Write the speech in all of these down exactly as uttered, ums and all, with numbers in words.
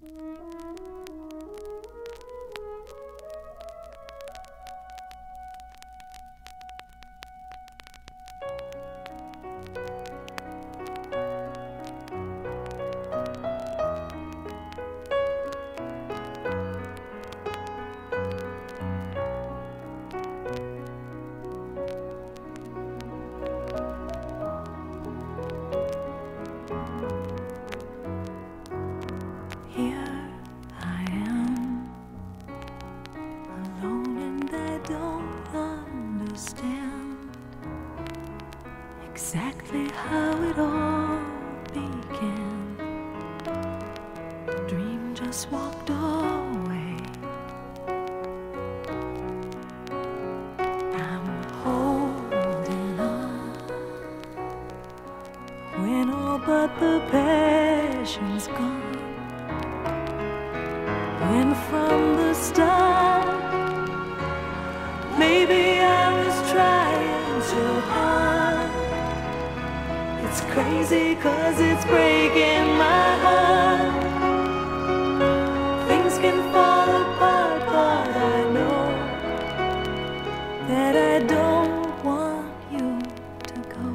Exactly how it all began. Dream just walked away. I'm holding on when all but the passion's gone. When from the start, maybe I was trying too hard. It's crazy 'cause it's breaking my heart. Things can fall apart, but I know that I don't want you to go.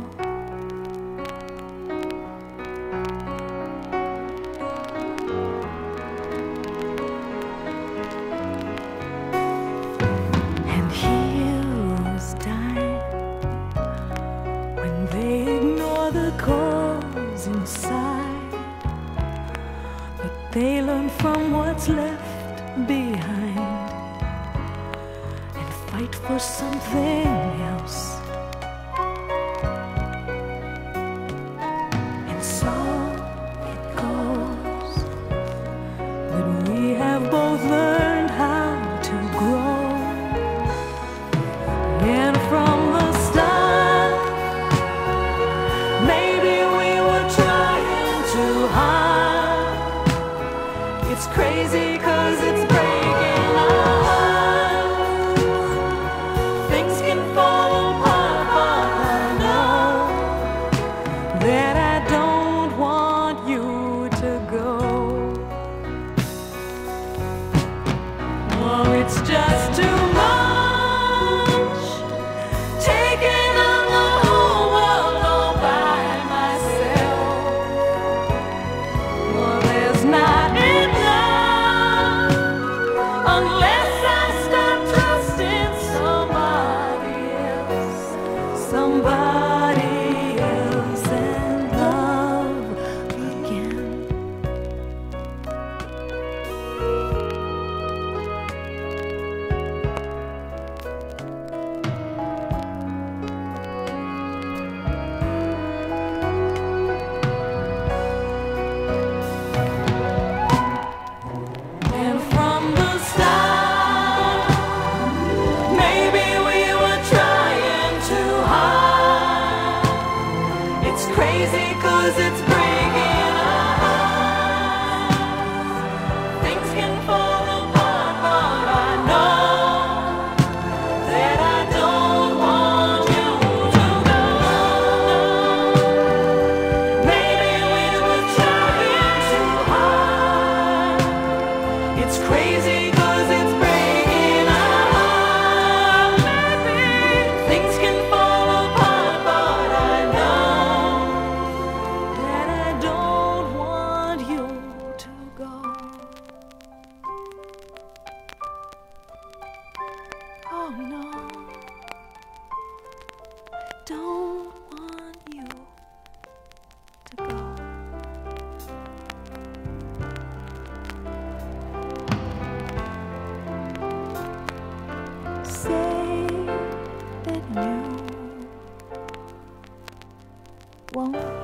And heroes die when they ignore the cause inside, but they learn from what's left behind and fight for something else. And so it goes, but we have both learned how to grow. And from the start, maybe we were trying too hard. It's crazy 'cause it's breaking our hearts. Things can fall apart, but I know that I don't want you to go. Oh, it's just too much, taking on the whole world all by myself. Well, there's not enough unless I start trusting somebody else, somebody else, and love again. And from the start, maybe we were trying too hard. It's crazy 'cause it's breaking our hearts. Things can fall apart, but I know that I don't want you to go. Maybe we were trying too hard. It's crazy 'cause it's breaking our heart. Maybe things can fall apart, but I know that I don't want you to go. Oh no, I don't want you to go. Say that you won't